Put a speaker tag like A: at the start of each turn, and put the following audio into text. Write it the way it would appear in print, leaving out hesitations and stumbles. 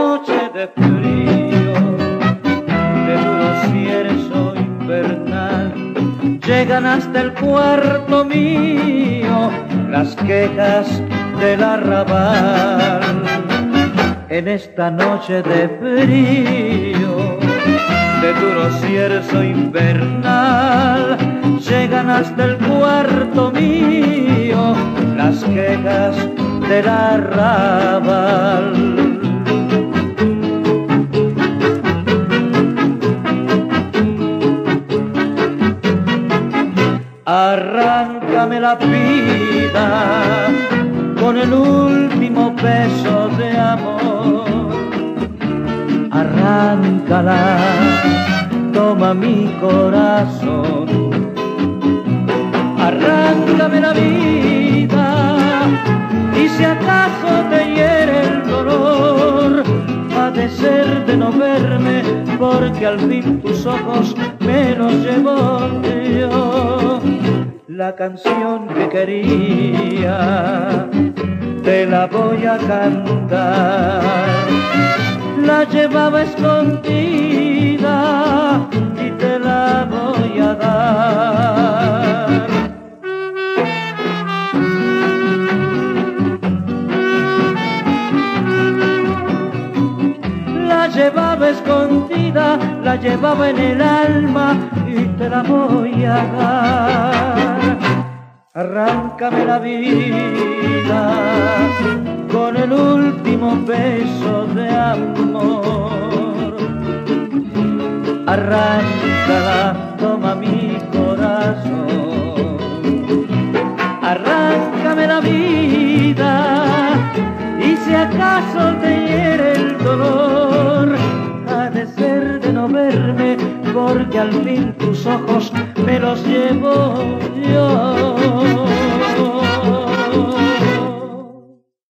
A: noche de frío, de duro cierzo invernal, llegan hasta el cuarto mío las quejas del arrabal. En esta noche de frío, de duro cierzo invernal, llegan hasta el cuarto mío las quejas del arrabal. Arráncame la vida con el último beso de amor. Arráncala, toma mi corazón. Arráncame la vida y si acaso te hiere el dolor, ha de ser de no verme, porque al fin tus ojos me los llevó yo. La canción que quería te la voy a cantar. La llevaba escondida y te la voy a dar. La llevaba escondida, la llevaba en el alma y te la voy a dar. Arráncame la vida con el último beso de amor. Arráncala, toma mi corazón. Arráncame la vida y si acaso te hiere el dolor, ha de ser de no verme, porque al fin tus ojos me los llevo yo.